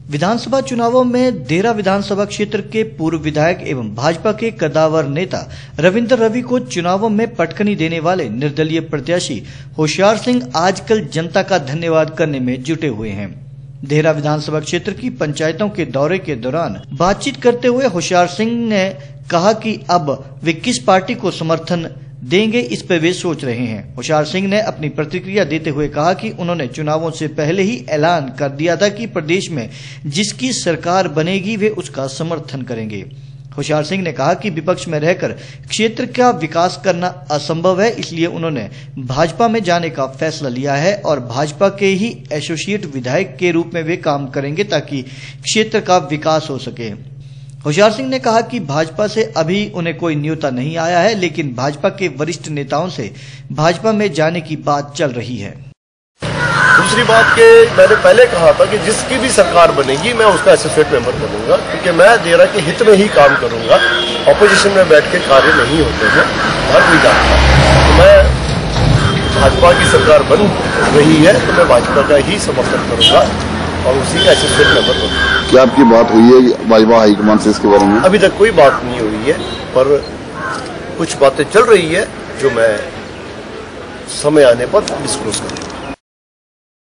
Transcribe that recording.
विधानसभा चुनावों में देहरा विधानसभा क्षेत्र के पूर्व विधायक एवं भाजपा के कद्दावर नेता रविंद्र रवि को चुनावों में पटखनी देने वाले निर्दलीय प्रत्याशी होशियार सिंह आजकल जनता का धन्यवाद करने में जुटे हुए हैं। देहरा विधानसभा क्षेत्र की पंचायतों के दौरे के दौरान बातचीत करते हुए होशियार सिंह ने कहा कि अब वे किस पार्टी को समर्थन देंगे इस पर वे सोच रहे हैं। होशियार सिंह ने अपनी प्रतिक्रिया देते हुए कहा कि उन्होंने चुनावों से पहले ही ऐलान कर दिया था कि प्रदेश में जिसकी सरकार बनेगी वे उसका समर्थन करेंगे। होशियार सिंह ने कहा कि विपक्ष में रहकर क्षेत्र का विकास करना असंभव है, इसलिए उन्होंने भाजपा में जाने का फैसला लिया है और भाजपा के ही एसोसिएट विधायक के रूप में वे काम करेंगे ताकि क्षेत्र का विकास हो सके। होशियार सिंह ने कहा कि भाजपा से अभी उन्हें कोई न्योता नहीं आया है, लेकिन भाजपा के वरिष्ठ नेताओं से भाजपा में जाने की बात चल रही है। दूसरी बात के मैंने पहले कहा था कि जिसकी भी सरकार बनेगी मैं उसका एसोसिएट मेंबर बनूंगा, क्योंकि मैं देहरा के हित में ही काम करूंगा। ऑपोजिशन में बैठ के कार्य नहीं होते हैं, हर कोई जानता है। तो मैं भाजपा की सरकार बन रही है तो मैं भाजपा का ही समर्थन करूंगा और उसी का एसोसिएट मेंबर बनूंगा। क्या आपकी बात हुई है भाजपा हाईकमान से इसके बारे में? अभी तक कोई बात नहीं हुई है, पर कुछ बातें चल रही है जो मैं समय आने पर डिस्क्लोज करूंगा।